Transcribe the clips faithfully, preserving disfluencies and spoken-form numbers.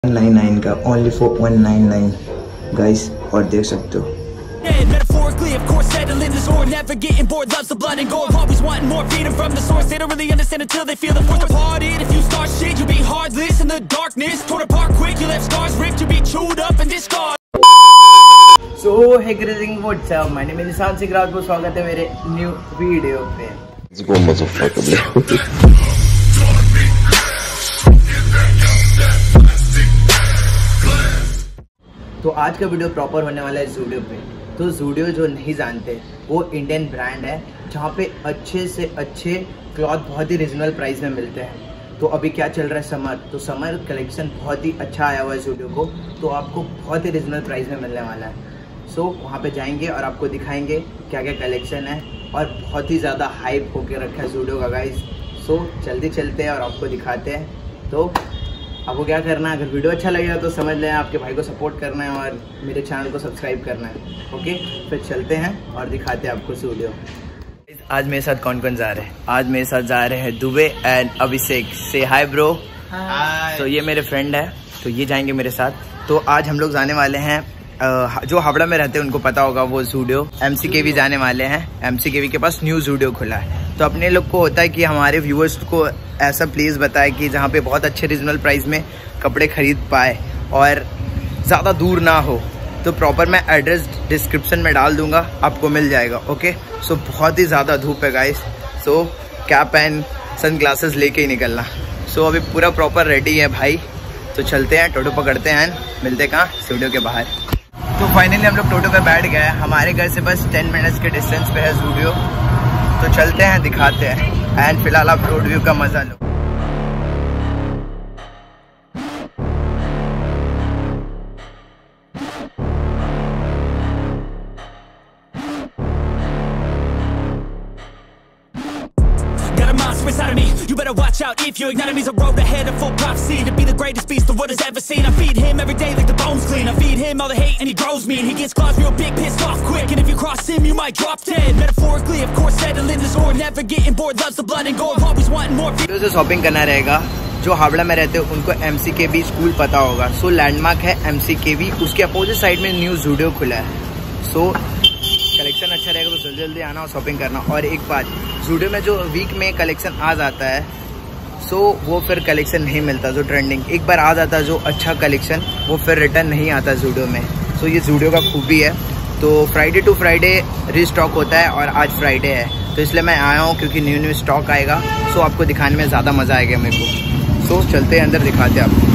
One nine nine का only for one nine nine guys, और देख सकते हो। Metaphorically, of course, settling the sword, never getting bored, loves the blood and gore, always wanting more, feeding from the source, they don't really understand until they feel the force departed. If you start shit, you'll be heartless in the darkness, torn apart quick, you left scars ripped, you'll be chewed up and discarded. So hey greeting, what's up, my name is निशान सिंह राजपूत, स्वागत है मेरे new video पे। Let's go motherfucker. तो आज का video proper होने वाला है ज़ूडियो पे। तो ज़ूडियो जो नहीं जानते, वो इंडियन ब्रांड है जहाँ पे अच्छे से अच्छे क्लॉथ बहुत ही रिजनेबल प्राइस में मिलते हैं। तो अभी क्या चल रहा है, समर, तो समर कलेक्शन बहुत ही अच्छा आया हुआ है ज़ूडियो को, तो आपको बहुत ही रिजनेबल प्राइस में मिलने वाला है। सो so, वहाँ पे जाएंगे और आपको दिखाएंगे क्या क्या कलेक्शन है, और बहुत ही ज़्यादा हाइप होके रखा है ज़ूडियो का गाइस। सो so, जल्दी चलते हैं और आपको दिखाते हैं। तो आपको क्या करना है, अगर वीडियो अच्छा लगेगा तो समझ लें आपके भाई को सपोर्ट करना है और मेरे चैनल को सब्सक्राइब करना है। ओके, फिर चलते हैं और दिखाते हैं आपको वीडियो। आज मेरे साथ कौन कौन जा रहे हैं? आज मेरे साथ जा रहे हैं दुबे एंड अभिषेक। से हाय ब्रो। तो ये मेरे फ्रेंड है, तो ये जाएंगे मेरे साथ। तो आज हम लोग जाने वाले हैं, जो हावड़ा में रहते हैं उनको पता होगा, वो ज़ूडियो एमसीकेवी जाने वाले हैं। एमसीकेवी के पास न्यू ज़ूडियो खुला है। तो अपने लोग को होता है कि हमारे व्यूअर्स को ऐसा प्लेस बताए कि जहाँ पे बहुत अच्छे रीजनल प्राइस में कपड़े खरीद पाए और ज़्यादा दूर ना हो। तो प्रॉपर मैं एड्रेस डिस्क्रिप्शन में डाल दूंगा, आपको मिल जाएगा। ओके, सो बहुत ही ज़्यादा धूप है guys, so cap and sunglasses लेके ही निकलना। सो अभी पूरा प्रॉपर रेडी है भाई, तो चलते हैं, टोटो पकड़ते हैं, मिलते कहाँ, ज़ूडियो के बाहर। तो फाइनली हम लोग टोटो पे बैठ गए। हमारे घर से बस टेन मिनट्स के डिस्टेंस पे है ज़ूडियो। तो चलते हैं, दिखाते हैं, एंड फिलहाल आप रोड व्यू का मजा लो। Inside of me, you better watch out if you ignite me. There's a road ahead of full prophecy to be the greatest beast the world has ever seen. I feed him every day like the bones clean. I feed him all the hate and he grows me, and he gets claws real big, pissed off quick. And if you cross him, you might drop dead. Metaphorically, of course, settling the score, never getting bored, loves the blood and gore, always wanting more. तो shopping करना रहेगा। जो हावड़ा में रहते हैं उनको एमसीकेवी school पता होगा। सो लैंडमार्क है एमसीकेवी, उसके अपोजिट साइड में न्यू ज़ूडियो खुला है। सो कलेक्शन अच्छा रहेगा, तो जल्दी जल्दी आना और शॉपिंग करना। और एक बात, ज़ूडियो में जो वीक में कलेक्शन आ जाता है, सो वो फिर कलेक्शन नहीं मिलता। जो ट्रेंडिंग एक बार आ जाता है, जो अच्छा कलेक्शन, वो फिर रिटर्न नहीं आता ज़ूडियो में। सो ये ज़ूडियो का खूबी है। तो फ्राइडे टू फ्राइडे रीस्टॉक होता है, और आज फ्राइडे है, तो इसलिए मैं आया हूँ क्योंकि न्यू न्यू स्टॉक आएगा। सो आपको दिखाने में ज़्यादा मज़ा आएगा मेरे को। सो चलते हैं अंदर, दिखाते हैं आपको।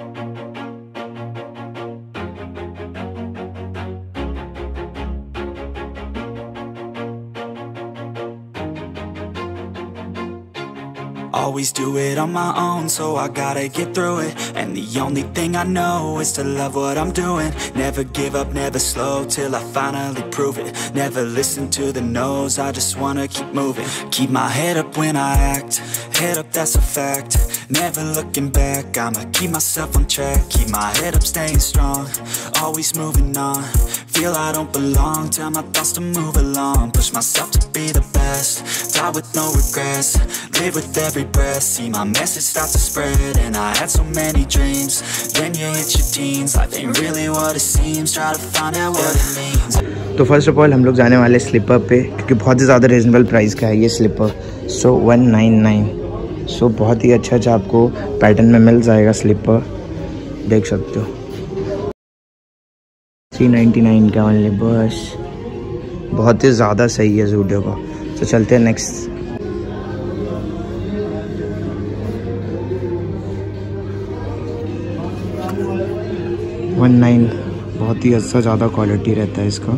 Always do it on my own, so I gotta get through it. And the only thing I know is to love what I'm doing. Never give up, never slow, till I finally prove it. Never listen to the no's, I just wanna keep moving. Keep my head up when I act, head up, that's a fact. Never looking back, I'ma keep myself on track. Keep my head up, staying strong, always moving on. Feel I don't belong, tell my thoughts to move along. Push myself to be the best, die with no regrets. Live with every breath, see my message start to spread. And I had so many dreams, then you hit your teens. Life ain't really what it seems, try to find out what it means. तो first of all हम लोग जाने वाले sleeper पे, क्योंकि बहुत ही ज़्यादा रीजनेबल प्राइस का है ये slipper. So one nine nine, so बहुत ही अच्छा अच्छा आपको पैटर्न में मिल जाएगा स्लीपर, देख सकते हो। थ्री नाइन्टी नाइन का ओनली, बस बहुत ही ज़्यादा सही है ज़ूडियो का। तो चलते हैं नेक्स्ट। वन नाइन, बहुत ही अच्छा ज़्यादा क्वालिटी रहता है इसका।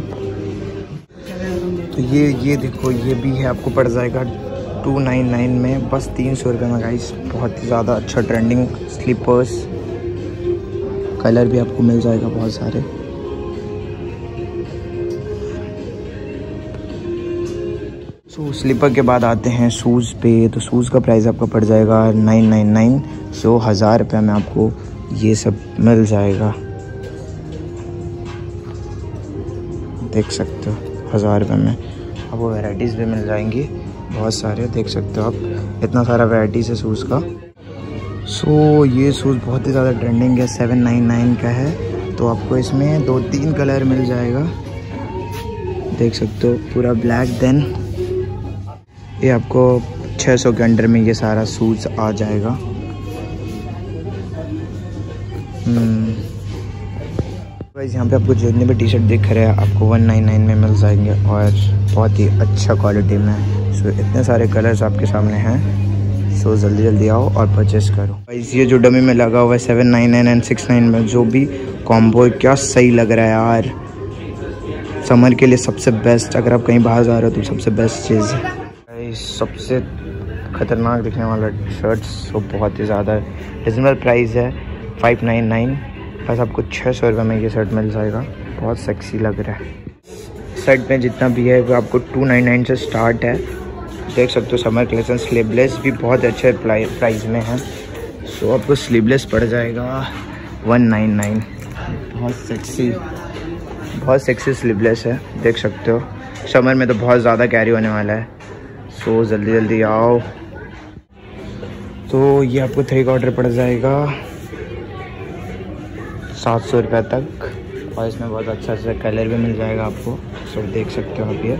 तो ये ये देखो, ये भी है, आपको पड़ जाएगा टू नाइन नाइन में, बस तीन सौ रुपये में गाइस। बहुत ही ज़्यादा अच्छा ट्रेंडिंग स्लीपर्स, कलर भी आपको मिल जाएगा बहुत सारे। सो स्लीपर के बाद आते हैं शूज़ पे। तो शूज़ का प्राइस आपका पड़ जाएगा नाइन नाइन नाइन। सो हज़ार रुपये में आपको ये सब मिल जाएगा, देख सकते हो, हज़ार रुपये में आपको वैराइटीज़ भी मिल जाएंगी बहुत सारे, देख सकते हो आप, इतना सारा वैराइटीज़ है शूज़ का। सो so, ये शूज़ बहुत ही ज़्यादा ट्रेंडिंग है, सेवन नाइन नाइन का है। तो आपको इसमें दो तीन कलर मिल जाएगा, देख सकते हो, पूरा ब्लैक। देन ये आपको छः सौ के अंडर में ये सारा शूज़ आ जाएगा। गाइस यहाँ पे आपको जितने भी टी शर्ट दिख रहे हैं आपको वन नाइन नाइन में मिल जाएंगे और बहुत ही अच्छा क्वालिटी में। सो इतने सारे कलर्स आपके सामने हैं, सो जल्दी जल्दी आओ और परचेस करो। गाइस ये जो डमी में लगा हुआ है seven nine nine and six nine में जो भी कॉम्बो, क्या सही लग रहा है यार। समर के लिए सबसे बेस्ट, अगर आप कहीं बाहर जा रहे हो तो सबसे बेस्ट चीज़ है। गाइस सबसे खतरनाक दिखने वाला शर्ट्स, वो बहुत ही ज़्यादा रिजनेबल प्राइस है, फाइव नाइन नाइन। बस आपको छः सौ रुपये में ये शर्ट मिल जाएगा, बहुत सेक्सी लग रहा है। शर्ट में जितना भी है वो आपको टू नाइन नाइन से स्टार्ट है, देख सकते हो। समर कलेक्शन स्लीवलेस भी बहुत अच्छे प्राइस में है। सो आपको स्लीवलेस पड़ जाएगा वन नाइन नाइन। बहुत सेक्सी बहुत सेक्सी स्लीवलेस है, देख सकते हो। समर में तो बहुत ज़्यादा कैरी होने वाला है, सो जल्दी जल्दी आओ। तो ये आपको थ्री क्वार्टर पड़ जाएगा सात सौ रुपये तक, और इसमें बहुत अच्छा अच्छा कलर भी मिल जाएगा आपको। सो देख सकते हो आप, ये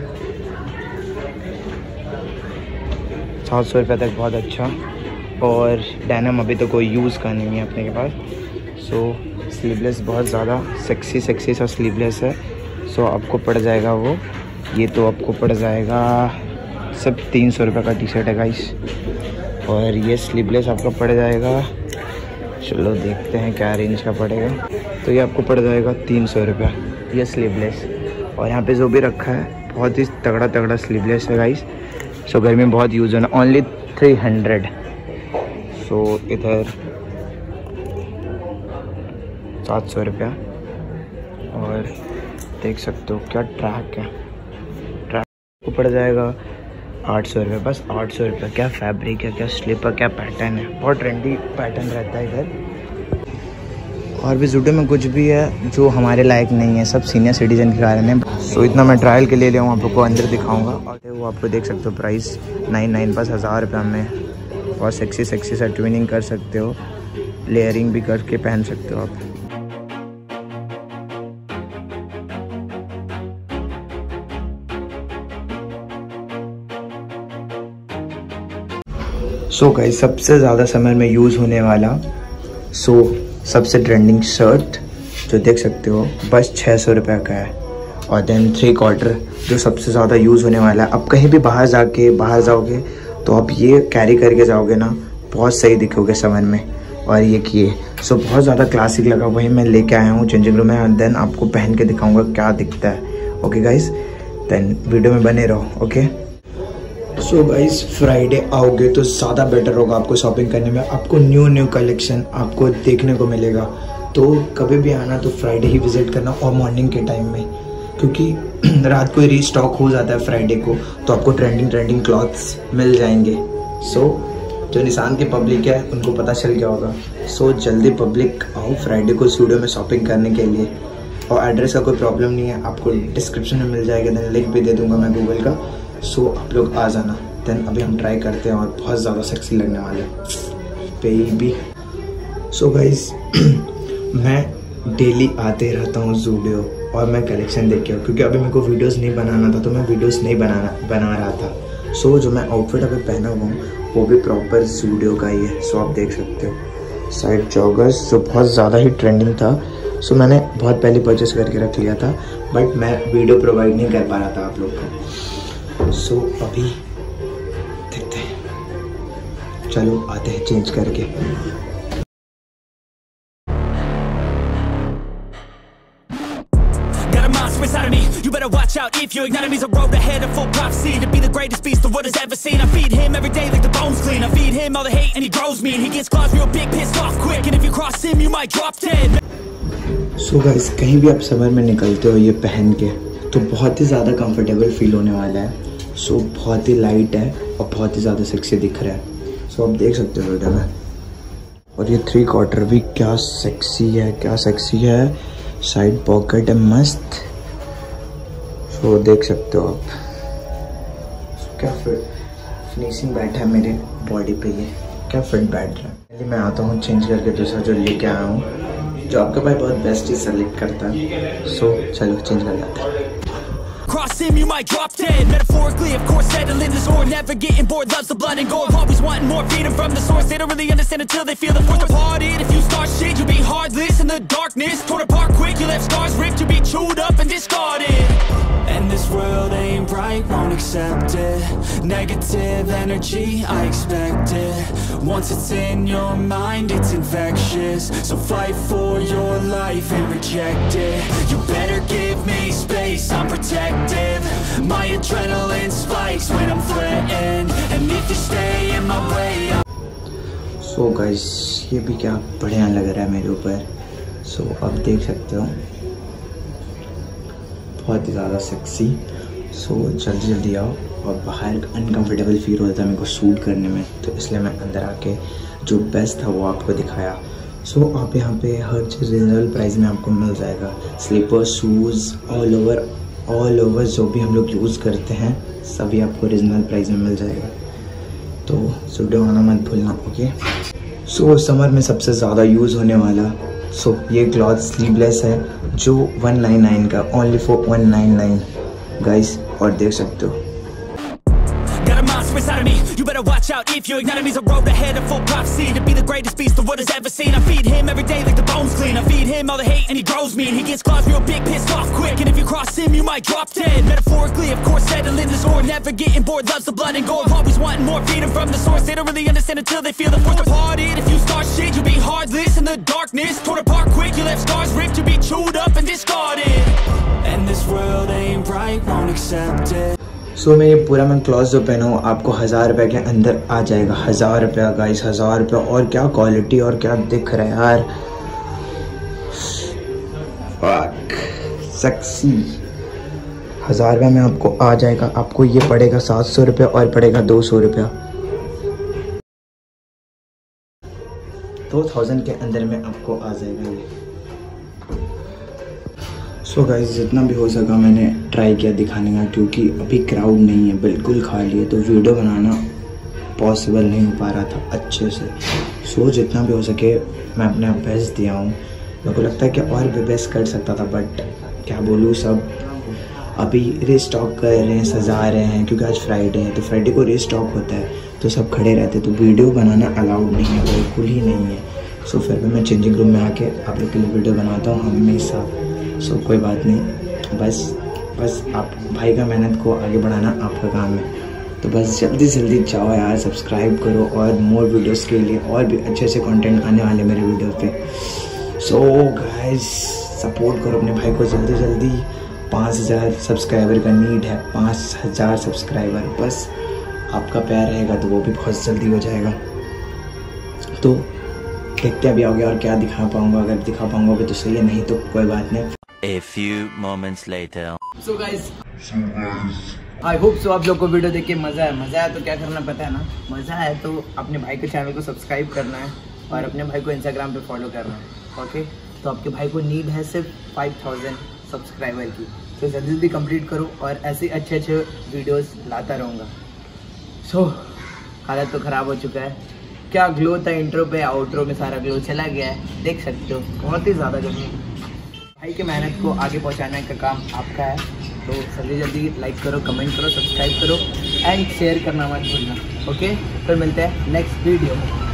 सात सौ रुपये तक बहुत अच्छा। और डेनिम अभी तो कोई यूज़ का नहीं है अपने के पास। सो स्लीवलेस बहुत ज़्यादा सेक्सी सेक्सी सा स्लीवलेस है। सो आपको पड़ जाएगा वो, ये तो आपको पड़ जाएगा सब तीन सौ रुपये का टी शर्ट है गाइस। और ये स्लीवलेस आपका पड़ जाएगा, चलो देखते हैं क्या रेंज का पड़ेगा। तो ये आपको पड़ जाएगा तीन सौ रुपया ये स्लीवलेस। और यहाँ पे जो भी रखा है बहुत ही तगड़ा तगड़ा स्लीवलेस है गाइस। सो गर्मी में बहुत यूज़ होना, ओनली थ्री हंड्रेड। सो इधर सात सौ रुपया। और देख सकते हो क्या ट्रैक है, ट्रैक को पड़ जाएगा आठ सौ रुपये, बस आठ सौ रुपये। क्या फैब्रिक है, क्या स्लीपर, क्या पैटर्न है, बहुत ट्रेंडी पैटर्न रहता है इधर। और भी जूडो में कुछ भी है जो हमारे लायक नहीं है, सब सीनियर सिटीजन के कारण है। सो इतना मैं ट्रायल के लिए ले हूँ, आप लोग को अंदर दिखाऊंगा। और वो आपको देख सकते हो प्राइस नाइन नाइन बस हज़ार रुपये में। बहुत सेक्सी सेक्सी सा ट्विनिंग कर सकते हो, लेयरिंग भी करके पहन सकते हो आप। सो so गाइस सबसे ज़्यादा समर में यूज़ होने वाला, सो so, सबसे ट्रेंडिंग शर्ट जो देख सकते हो बस छः सौ रुपये का है। और देन थ्री क्वार्टर जो सबसे ज़्यादा यूज़ होने वाला है। अब कहीं भी बाहर जाके बाहर जाओगे तो आप ये कैरी करके जाओगे ना, बहुत सही दिखोगे समर में। और ये किए सो so, बहुत ज़्यादा क्लासिक लगा, वही मैं लेके आया हूँ चेंजिंग रूम में। देन आपको पहन के दिखाऊँगा क्या दिखता है। ओके गाइस, देन वीडियो में बने रहो। ओके सो गाइस फ्राइडे आओगे तो ज़्यादा बेटर होगा आपको शॉपिंग करने में। आपको न्यू न्यू कलेक्शन आपको देखने को मिलेगा। तो कभी भी आना तो फ्राइडे ही विज़िट करना, और मॉर्निंग के टाइम में, क्योंकि रात को ही रीस्टॉक हो जाता है फ्राइडे को। तो आपको ट्रेंडिंग ट्रेंडिंग क्लॉथ्स मिल जाएंगे। सो so, जो निशान की पब्लिक है उनको पता चल गया होगा। सो so, जल्दी पब्लिक आओ फ्राइडे को स्टूडियो में शॉपिंग करने के लिए। और एड्रेस का कोई प्रॉब्लम नहीं है, आपको डिस्क्रिप्शन में मिल जाएगा, देन लिंक भी दे दूँगा मैं गूगल का। सो so, आप लोग आ जाना। देन अभी हम ट्राई करते हैं और बहुत ज़्यादा सेक्सी लगने वाले बेबी। सो गाइस मैं डेली आते रहता हूँ ज़ूडियो और मैं कलेक्शन देख के, क्योंकि अभी मेरे को वीडियोस नहीं बनाना था तो मैं वीडियोस नहीं बनाना बना रहा था। सो so, जो मैं आउटफिट अभी पहना हुआ हूँ वो भी प्रॉपर ज़ूडियो का ही है। सो so, आप देख सकते हो साइड जॉगर्स जो बहुत ज़्यादा ही ट्रेंडिंग था। सो so, मैंने बहुत पहले परचेस करके रख लिया था, बट मैं वीडियो प्रोवाइड नहीं कर पा रहा था आप लोग को। सो so, अभी देखते हैं, चलो आते हैं चेंज करके। You better watch out if you ignite me's a road ahead of full prophecy to be the greatest beast the world has ever seen. I feed him every day like the bones clean. I feed him all the hate and he grows me, and he gets claws real big, pissed off quick, and if you cross him you might drop dead. So guys, कहीं भी आप summer में निकलते हो ये पहन के तो बहुत ही ज़्यादा कंफर्टेबल फील होने वाला है। सो so, बहुत ही लाइट है और बहुत ही ज़्यादा सेक्सी दिख रहा है। सो so, आप देख सकते हो वीडियो में। और ये थ्री क्वार्टर भी क्या सेक्सी है, क्या सेक्सी है। साइड पॉकेट है मस्त। तो देख सकते हो आप क्या फिट फिनिशिंग बैठा है मेरे बॉडी पे, ये क्या फिट बैठ रहा है। मैं आता हूँ चेंज करके दूसरा जो लेके आया हूँ, जो आपका भाई बहुत बेस्ट ही सेलेक्ट करता है। सो चलो चेंज कर जाते हैं। Cross him, you might drop dead. Metaphorically, of course, settling the score. Never getting bored, loves the blood and gore. Always wanting more, freedom from the source. They don't really understand until they feel the force. Departed, if you start shit, you'll be heartless in the darkness. Torn apart quick, you left scars ripped. You'll be chewed up and discarded. And this world ain't right, won't accept it. Negative energy, I expect it. Once it's in your mind, it's infectious. So fight for your life and reject it. You better give me space, I'm protective. My adrenaline spikes when I'm threatened. And if you stay in my way, I'm... So guys, ये भी क्या बढ़िया लग रहा है मेरे ऊपर। So आप देख सकते हो, बहुत ही ज़्यादा सेक्सी। सो so, जल्दी जल्दी आओ। और बाहर अनकम्फर्टेबल फील होता था मेरे को शूट करने में, तो इसलिए मैं अंदर आके जो बेस्ट था वो आपको दिखाया। सो so, आप यहाँ पे हर चीज़ रिजनेबल प्राइस में आपको मिल जाएगा। Slipper, shoes, all over all over जो भी हम लोग यूज़ करते हैं सभी आपको रिजनेबल प्राइस में मिल जाएगा। तो वीडियो आना मत भूलना, ओके। सो समर में सबसे ज़्यादा यूज़ होने वाला सो so, ये क्लॉथ स्लीवलेस है जो वन नाइन नाइन का, only for one nine nine guys. और देख सकते हो got a monster inside of me. You better watch out if you ignite me. There's a road ahead of full prophecy to be the greatest beast the world has ever seen. I feed him every day like the bones clean. I feed him all the hate and he grows me. And he gets claws real big, pissed off quick. And if you cross him, you might drop dead. Metaphorically, of course, settling the score. Never getting bored, loves the blood and gore. Always wanting more, freedom from the source. They don't really understand until they feel the force. Departed, if you start shit, you'll be heartless in the darkness. Torn apart quick, you left scars ripped. You'll be chewed up and discarded. And this world ain't right, won't accept it. So so, मैं ये पूरा मैं cloth जो पहना हूँ आपको हज़ार रुपये के अंदर आ जाएगा। हज़ार रुपया गाइस, हज़ार रुपया। और क्या क्वालिटी और क्या दिख रहा है यार, फक सेक्सी। हज़ार रुपये में आपको आ जाएगा। आपको ये पड़ेगा सात सौ रुपये और पड़ेगा दो सौ रुपया। दो थाउजेंड के अंदर में आपको आ जाएगा ये। सो so गाइस, जितना भी हो सका मैंने ट्राई किया दिखाने का, क्योंकि अभी क्राउड नहीं है, बिल्कुल खाली है, तो वीडियो बनाना पॉसिबल नहीं हो पा रहा था अच्छे से। सो so, जितना भी हो सके मैं अपने बेस्ट दिया हूँ। मेरे को लगता है कि और भी बेस्ट कर सकता था, बट क्या बोलूँ, सब अभी रीस्टॉक कर रहे हैं, सजा रहे हैं, क्योंकि आज फ्राइडे है, तो फ्राइडे को रीस्टॉक होता है तो सब खड़े रहते, तो वीडियो बनाना अलाउड नहीं है, बिल्कुल ही नहीं है। सो so, फिर भी मैं चेंजिंग रूम में आके आप लोग के लिए वीडियो बनाता हूँ हमेशा। सो so, कोई बात नहीं, बस बस आप भाई का मेहनत को आगे बढ़ाना आपका काम है। तो बस जल्दी जल्दी जाओ यार, सब्सक्राइब करो और मोर वीडियोस के लिए और भी अच्छे अच्छे कंटेंट आने वाले मेरे वीडियो पे। सो गाइस, सपोर्ट करो अपने भाई को जल्दी जल्दी। पाँच हज़ार सब्सक्राइबर का नीड है, पाँच हज़ार सब्सक्राइबर, बस आपका प्यार रहेगा तो वो भी बहुत जल्दी हो जाएगा। तो देखते अभी आओगे और क्या दिखा पाऊँगा, अगर दिखा पाऊँगा भी तो सही है, नहीं तो कोई बात नहीं। A few moments later. So guys, I hope so आप लोग को वीडियो देख के मज़ा है। मज़ा है तो क्या करना पता है ना, मज़ा है तो अपने भाई के चैनल को सब्सक्राइब करना है और अपने भाई को इंस्टाग्राम पे फॉलो करना है, ओके। तो आपके भाई को नीड है सिर्फ फाइव थाउजेंड सब्सक्राइबर की, तो जल्दी जल्दी कंप्लीट करो और ऐसे अच्छे अच्छे वीडियोस लाता रहूँगा। सो so, हालत तो ख़राब हो चुका है, क्या ग्लो था इंट्रो पे, आउट्रो में सारा ग्लो चला गया है, देख सकते हो, बहुत ही ज़्यादा गर्मी। भाई की मेहनत को आगे पहुंचाने का काम आपका है, तो जल्दी जल्दी लाइक करो, कमेंट करो, सब्सक्राइब करो एंड शेयर करना मत भूलना, ओके। फिर मिलते हैं नेक्स्ट वीडियो में।